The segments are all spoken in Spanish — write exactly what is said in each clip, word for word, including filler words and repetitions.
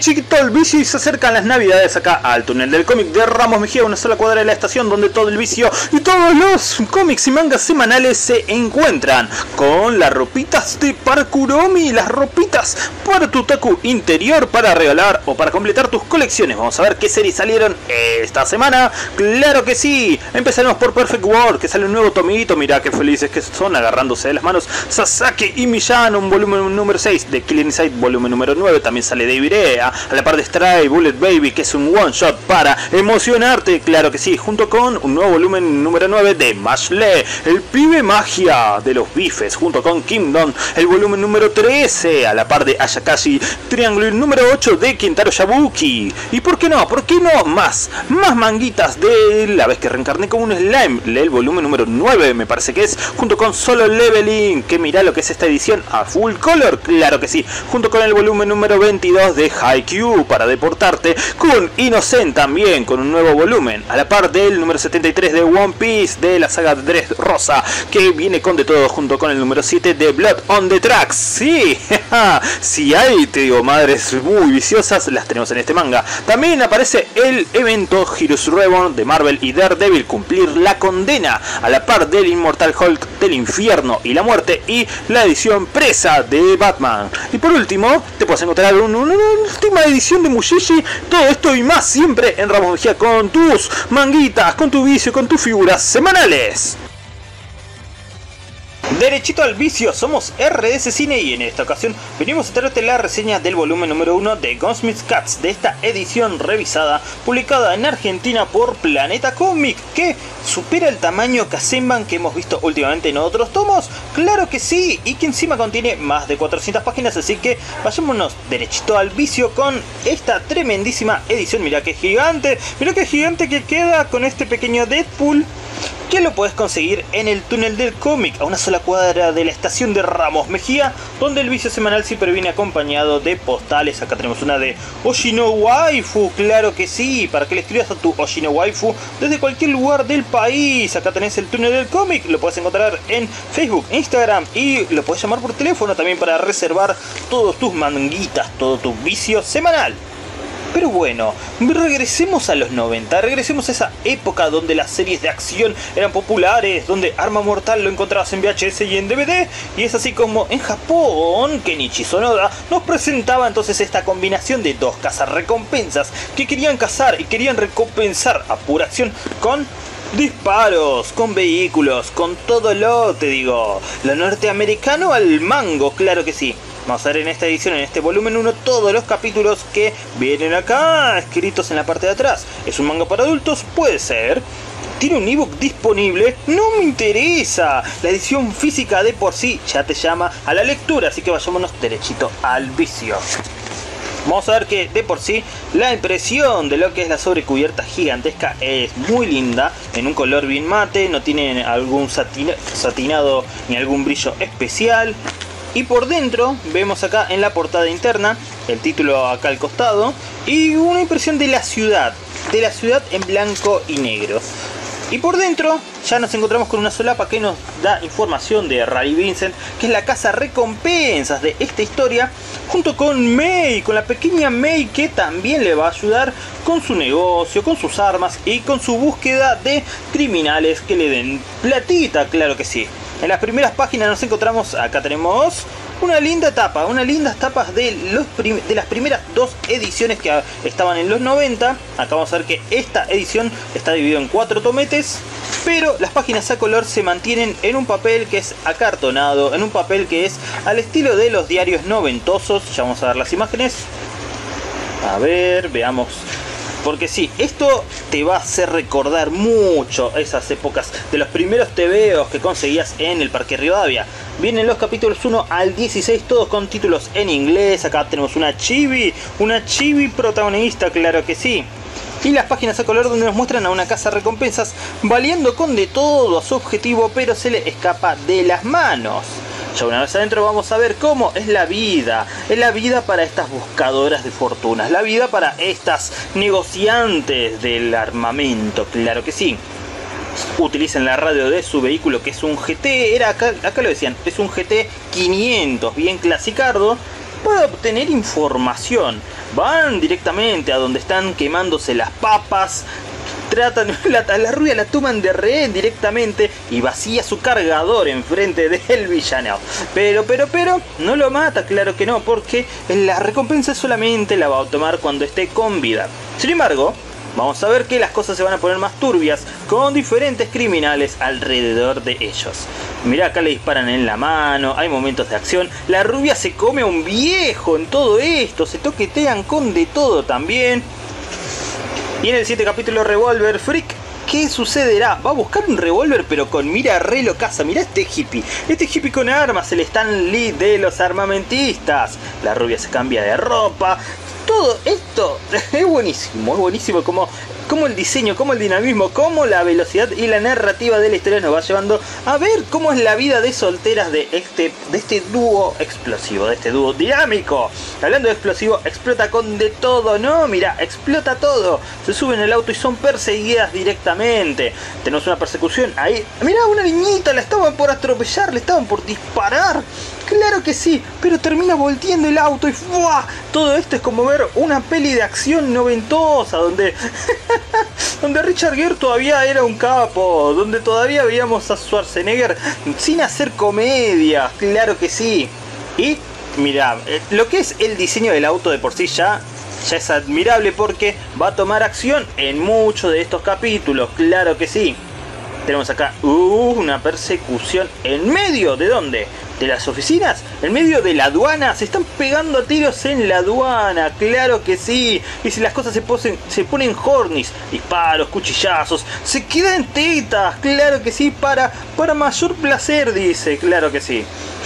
Derechito al vicio y se acercan las navidades acá al túnel del cómic de Ramos Mejía, una sola cuadra de la estación donde todo el vicio y todos los cómics y mangas semanales se encuentran, con las ropitas de Parkuromi, las ropitas para tu otaku interior para regalar o para completar tus colecciones. Vamos a ver qué series salieron esta semana. Claro que sí, empezaremos por Perfect World, que sale un nuevo tomito. Mirá qué felices que son, agarrándose de las manos Sasaki y Miyano, un volumen número seis de Killing Inside, volumen número nueve. También sale David Ea, a la par de Stray Bullet Baby, que es un one shot para emocionarte, claro que sí, junto con un nuevo volumen número nueve de Mashle, el pibe magia de los bifes, junto con Kingdom, el volumen número trece, a la par de Ayakashi, Triángulo número ocho de Kentaro Yabuki. Y por qué no, por qué no, más, más manguitas de La vez que reencarné como un slime, el volumen número nueve me parece que es, junto con Solo Leveling, que mirá lo que es esta edición a full color, claro que sí, junto con el volumen número veintidós de Haikyuu para deportarte, con Innocent también con un nuevo volumen, a la par del número setenta y tres de One Piece de la saga de Dressrosa, que viene con de todo, junto con el número siete de Blood on the Tracks. Sí, si hay, te digo, madres muy viciosas, las tenemos en este manga. También aparece el evento Heroes Reborn de Marvel y Daredevil, cumplir la condena, a la par del Inmortal Hulk del infierno y la muerte, y la edición presa de Batman. Y por último, te puedes encontrar un, una, una última edición de Mushishi. Todo esto y más siempre en Ramos Mejía, con tus manguitas, con tu vicio, con tus figuras semanales. Derechito al vicio, somos R D S Cine y en esta ocasión venimos a traerte la reseña del volumen número uno de Gunsmith Cats, de esta edición revisada, publicada en Argentina por Planeta Comic, que supera el tamaño Kazenban que hemos visto últimamente en otros tomos. Claro que sí, y que encima contiene más de cuatrocientas páginas, así que vayámonos derechito al vicio con esta tremendísima edición. Mirá que gigante, mirá que gigante que queda con este pequeño Deadpool, que lo puedes conseguir en el túnel del cómic, a una sola cuadra de la estación de Ramos Mejía, donde el vicio semanal siempre viene acompañado de postales. Acá tenemos una de Oshino Waifu, claro que sí, para que le escribas a tu Oshino Waifu desde cualquier lugar del país. Acá tenés el túnel del cómic, lo puedes encontrar en Facebook, Instagram, y lo puedes llamar por teléfono también para reservar todos tus manguitas, todo tu vicio semanal. Pero bueno, regresemos a los noventa, regresemos a esa época donde las series de acción eran populares, donde Arma Mortal lo encontrabas en V H S y en D V D, y es así como en Japón Kenichi Sonoda nos presentaba entonces esta combinación de dos cazarrecompensas que querían cazar y querían recompensar a pura acción con disparos, con vehículos, con todo lo, te digo, lo norteamericano al mango, claro que sí. Vamos a ver en esta edición, en este volumen uno, todos los capítulos que vienen acá escritos en la parte de atrás. ¿Es un manga para adultos? Puede ser. ¿Tiene un ebook disponible? No me interesa. La edición física de por sí ya te llama a la lectura, así que vayámonos derechito al vicio. Vamos a ver que de por sí la impresión de lo que es la sobrecubierta gigantesca es muy linda, en un color bien mate, no tiene algún satina, satinado ni algún brillo especial. Y por dentro vemos acá en la portada interna el título acá al costado y una impresión de la ciudad, de la ciudad en blanco y negro. Y por dentro ya nos encontramos con una solapa que nos da información de Ray Vincent, que es la casa recompensas de esta historia, junto con Mei, con la pequeña Mei, que también le va a ayudar con su negocio, con sus armas y con su búsqueda de criminales que le den platita, claro que sí. En las primeras páginas nos encontramos, acá tenemos una linda tapa, unas lindas tapas de, los de las primeras dos ediciones que estaban en los noventa. Acá vamos a ver que esta edición está dividida en cuatro tometes, pero las páginas a color se mantienen en un papel que es acartonado, en un papel que es al estilo de los diarios noventosos. Ya vamos a ver las imágenes. A ver, veamos. Porque sí, esto te va a hacer recordar mucho esas épocas de los primeros tebeos que conseguías en el Parque Rivadavia. Vienen los capítulos uno al dieciséis, todos con títulos en inglés. Acá tenemos una chibi, una chibi protagonista, claro que sí. Y las páginas a color donde nos muestran a una casa recompensas valiendo con de todo a su objetivo, pero se le escapa de las manos. Ya una vez adentro vamos a ver cómo es la vida, es la vida para estas buscadoras de fortunas, la vida para estas negociantes del armamento, claro que sí. Utilizan la radio de su vehículo, que es un G T, era acá, acá lo decían, es un G T quinientos, bien clasicardo, para obtener información. Van directamente a donde están quemándose las papas. Tratan, la, la rubia la toman de rehén directamente y vacía su cargador enfrente del villano. Pero, pero, pero, no lo mata, claro que no, porque la recompensa solamente la va a tomar cuando esté con vida. Sin embargo, vamos a ver que las cosas se van a poner más turbias con diferentes criminales alrededor de ellos. Mirá, acá le disparan en la mano, hay momentos de acción. La rubia se come a un viejo en todo esto, se toquetean con de todo también. Y en el siguiente capítulo, Revolver Freak, ¿qué sucederá? Va a buscar un revólver pero con mira re locaza. Mirá este hippie, este hippie con armas, el Stan Lee de los armamentistas. La rubia se cambia de ropa. Todo esto es buenísimo, es buenísimo como, como el diseño, como el dinamismo, como la velocidad y la narrativa de la historia nos va llevando a ver cómo es la vida de solteras de este, de este dúo explosivo, de este dúo dinámico. Hablando de explosivo, explota con de todo, ¿no? Mira, explota todo. Se suben al auto y son perseguidas directamente. Tenemos una persecución ahí. Mira, una niñita, la estaban por atropellar, le estaban por disparar. Claro que sí, pero termina volteando el auto y ¡fua! Todo esto es como ver una peli de acción noventosa donde donde Richard Gere todavía era un capo, donde todavía veíamos a Schwarzenegger sin hacer comedia, claro que sí. Y mira, lo que es el diseño del auto de por sí ya ya es admirable porque va a tomar acción en muchos de estos capítulos, claro que sí. Tenemos acá uh, una persecución en medio de ¿dónde? De las oficinas, en medio de la aduana. Se están pegando a tiros en la aduana, claro que sí. Y si las cosas se, posen, se ponen hornis, disparos, cuchillazos, se quedan tetas, claro que sí, para, para mayor placer, dice, claro que sí.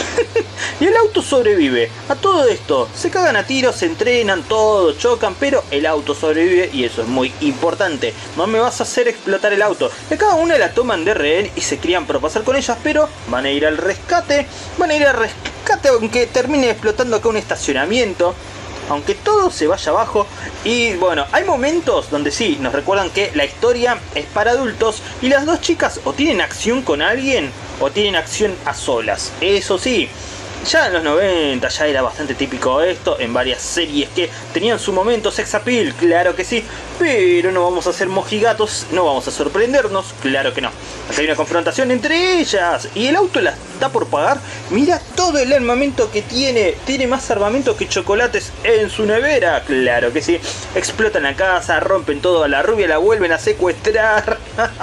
Y el auto sobrevive a todo esto. Se cagan a tiros, se entrenan, todo, chocan, pero el auto sobrevive y eso es muy importante. No me vas a hacer explotar el auto. Y cada una la toman de rehén y se crían por pasar con ellas, pero van a ir al rescate. Van a ir al rescate aunque termine explotando acá un estacionamiento. Aunque todo se vaya abajo. Y bueno, hay momentos donde sí, nos recuerdan que la historia es para adultos. Y las dos chicas o tienen acción con alguien o tienen acción a solas. Eso sí, ya en los noventa ya era bastante típico esto. En varias series que tenían su momento sex appeal, claro que sí. Pero no vamos a ser mojigatos, no vamos a sorprendernos, claro que no. Acá hay una confrontación entre ellas y el auto la está por pagar. Mira todo el armamento que tiene. Tiene más armamento que chocolates en su nevera, claro que sí. Explotan la casa, rompen todo, a la rubia la vuelven a secuestrar.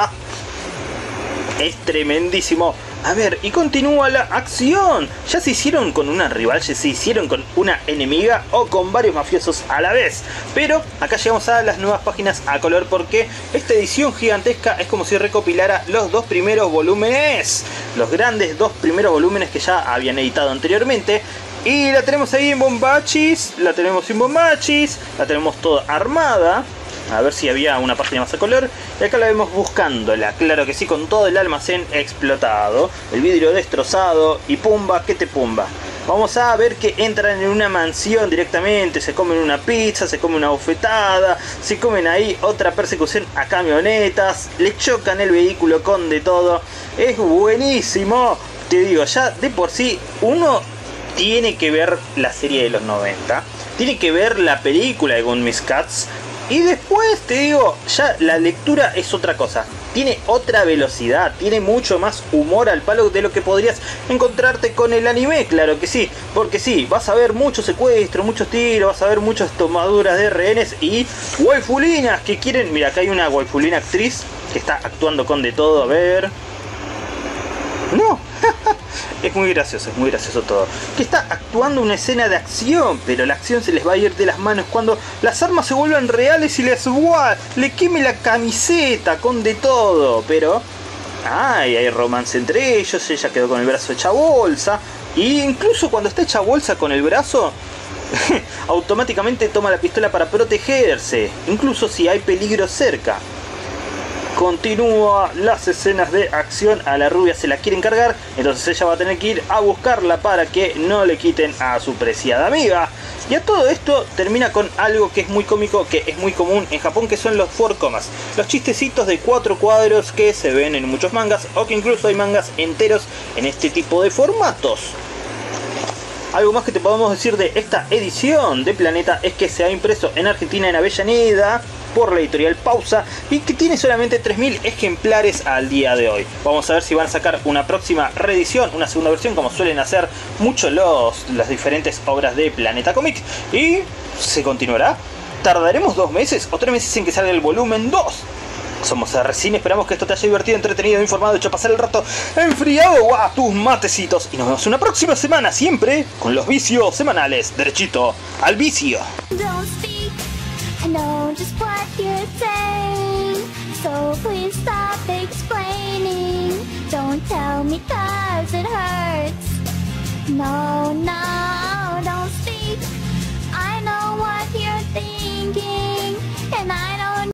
Es tremendísimo. A ver, y continúa la acción. Ya se hicieron con una rival, ya se hicieron con una enemiga o con varios mafiosos a la vez. Pero acá llegamos a las nuevas páginas a color porque esta edición gigantesca es como si recopilara los dos primeros volúmenes. Los grandes dos primeros volúmenes que ya habían editado anteriormente. Y la tenemos ahí en bombachis, la tenemos sin bombachis, la tenemos toda armada. A ver si había una página más a color. Y acá la vemos buscándola, claro que sí, con todo el almacén explotado, el vidrio destrozado y pumba que te pumba. Vamos a ver que entran en una mansión directamente, se comen una pizza, se comen una bofetada, se comen ahí otra persecución a camionetas, le chocan el vehículo con de todo. Es buenísimo, te digo, ya de por sí uno tiene que ver la serie de los noventa, tiene que ver la película de Goosebumps Cats. Y después te digo, ya la lectura es otra cosa. Tiene otra velocidad, tiene mucho más humor al palo de lo que podrías encontrarte con el anime, claro que sí. Porque sí, vas a ver muchos secuestros, muchos tiros, vas a ver muchas tomaduras de rehenes y waifulinas que quieren... Mira, acá hay una waifulina actriz que está actuando con de todo, a ver... No, es muy gracioso, es muy gracioso todo. Que está actuando una escena de acción, pero la acción se les va a ir de las manos cuando las armas se vuelvan reales y les ¡buah! Le queme la camiseta con de todo. Pero, ay, hay romance entre ellos, ella quedó con el brazo hecha bolsa. Y incluso cuando está hecha bolsa con el brazo, automáticamente toma la pistola para protegerse, incluso si hay peligro cerca. Continúa las escenas de acción, a la rubia se la quieren cargar, entonces ella va a tener que ir a buscarla para que no le quiten a su preciada amiga. Y a todo esto termina con algo que es muy cómico, que es muy común en Japón, que son los four comas, los chistecitos de cuatro cuadros que se ven en muchos mangas, o que incluso hay mangas enteros en este tipo de formatos. Algo más que te podemos decir de esta edición de Planeta es que se ha impreso en Argentina, en Avellaneda, por la editorial Pausa, y que tiene solamente tres mil ejemplares al día de hoy. Vamos a ver si van a sacar una próxima reedición, una segunda versión, como suelen hacer muchos los, las diferentes obras de Planeta Comics. Y se continuará. ¿Tardaremos dos meses o tres meses en que salga el volumen dos? Somos R Cine, esperamos que esto te haya divertido, entretenido, informado, hecho pasar el rato enfriado a tus matecitos. Y nos vemos una próxima semana, siempre con los vicios semanales, derechito al vicio. I know just what you're saying, so please stop explaining. Don't tell me 'cause it hurts. No, no.